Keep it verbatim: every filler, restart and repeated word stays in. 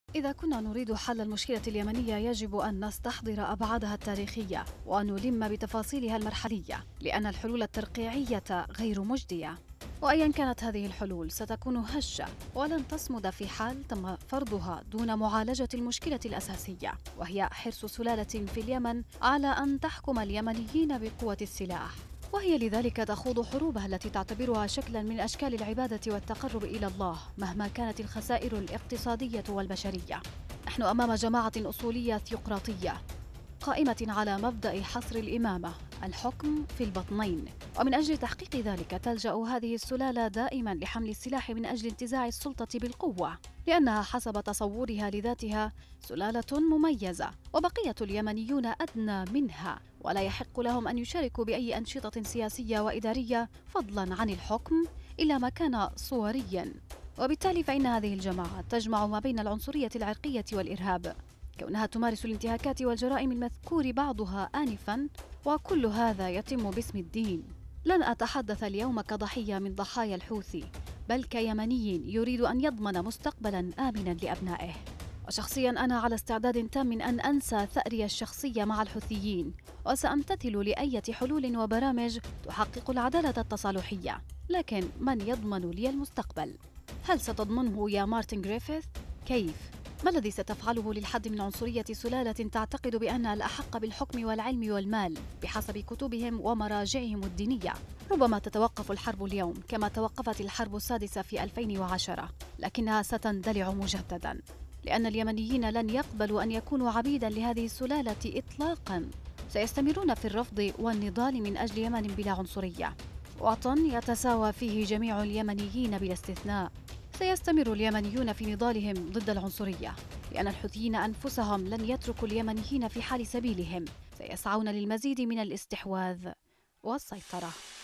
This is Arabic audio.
إذا كنا نريد حل المشكلة اليمنية يجب أن نستحضر أبعادها التاريخية ونلم بتفاصيلها المرحلية، لأن الحلول الترقيعية غير مجدية. وأيا كانت هذه الحلول ستكون هشة ولن تصمد في حال تم فرضها دون معالجة المشكلة الأساسية، وهي حرص سلالة في اليمن على أن تحكم اليمنيين بقوة السلاح، وهي لذلك تخوض حروبها التي تعتبرها شكلا من أشكال العبادة والتقرب إلى الله مهما كانت الخسائر الاقتصادية والبشرية. نحن أمام جماعة أصولية ثيوقراطية قائمة على مبدأ حصر الإمامة، الحكم في البطنين، ومن أجل تحقيق ذلك تلجأ هذه السلالة دائما لحمل السلاح من أجل انتزاع السلطة بالقوة، لأنها حسب تصورها لذاتها سلالة مميزة، وبقية اليمنيون أدنى منها ولا يحق لهم أن يشاركوا بأي أنشطة سياسية وإدارية فضلا عن الحكم إلا ما كان صوريا. وبالتالي فإن هذه الجماعة تجمع ما بين العنصرية العرقية والإرهاب، كونها تمارس الانتهاكات والجرائم المذكور بعضها آنفاً، وكل هذا يتم باسم الدين. لن أتحدث اليوم كضحية من ضحايا الحوثي، بل كيمني يريد أن يضمن مستقبلاً آمناً لأبنائه. وشخصياً أنا على استعداد تام أن أنسى ثأري الشخصية مع الحوثيين، وسأمتثل لأية حلول وبرامج تحقق العدالة التصالحية، لكن من يضمن لي المستقبل؟ هل ستضمنه يا مارتن غريفيث؟ كيف؟ ما الذي ستفعله للحد من عنصرية سلالة تعتقد بأنها الأحق بالحكم والعلم والمال بحسب كتبهم ومراجعهم الدينية؟ ربما تتوقف الحرب اليوم كما توقفت الحرب السادسة في ألفين وعشرة، لكنها ستندلع مجددا، لأن اليمنيين لن يقبلوا أن يكونوا عبيدا لهذه السلالة إطلاقا. سيستمرون في الرفض والنضال من أجل يمن بلا عنصرية، وطن يتساوى فيه جميع اليمنيين بلا استثناء. سيستمر اليمنيون في نضالهم ضد العنصرية، لأن الحوثيين أنفسهم لن يتركوا اليمنيين في حال سبيلهم، سيسعون للمزيد من الاستحواذ والسيطرة.